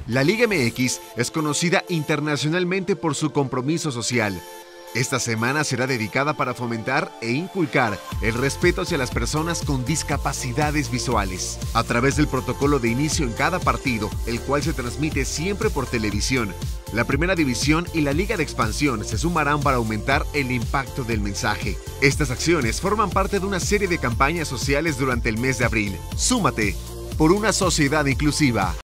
La Liga MX es conocida internacionalmente por su compromiso social. Esta semana será dedicada para fomentar e inculcar el respeto hacia las personas con discapacidades visuales, a través del protocolo de inicio en cada partido, el cual se transmite siempre por televisión. La Primera División y la Liga de Expansión se sumarán para aumentar el impacto del mensaje. Estas acciones forman parte de una serie de campañas sociales durante el mes de abril. Súmate por una sociedad inclusiva.